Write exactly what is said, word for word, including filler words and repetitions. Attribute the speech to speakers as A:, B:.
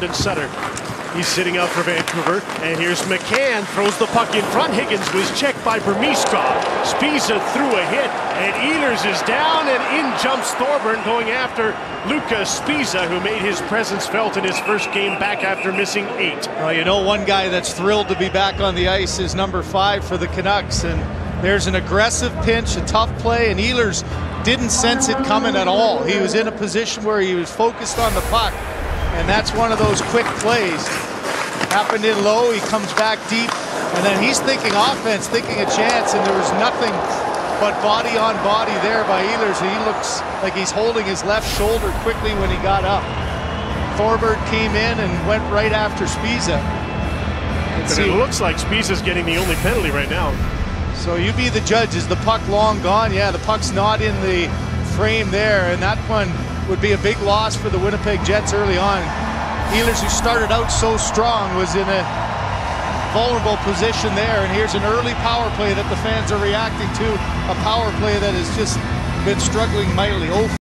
A: Brandon Sutter. He's sitting out for Vancouver, and here's McCann, throws the puck in front. Higgins was checked by Burmistrov. Spiza threw a hit, and Ehlers is down, and in jumps Thorburn going after Lucas Spiza, who made his presence felt in his first game back after missing eight.
B: Well, you know, one guy that's thrilled to be back on the ice is number five for the Canucks, and there's an aggressive pinch, a tough play, and Ehlers didn't sense it coming at all. He was in a position where he was focused on the puck, and that's one of those quick plays. Happened in low, he comes back deep, and then he's thinking offense, thinking a chance, and there was nothing but body on body there by Ehlers. He looks like he's holding his left shoulder quickly when he got up. Thorburn came in and went right after Spiza.
A: But it looks like Spiza's getting the only penalty right now.
B: So you be the judge. Is the puck long gone? Yeah, the puck's not in the frame there, and that one would be a big loss for the Winnipeg Jets early on. Ehlers, who started out so strong, was in a vulnerable position there, and here's an early power play that the fans are reacting to, a power play that has just been struggling mightily.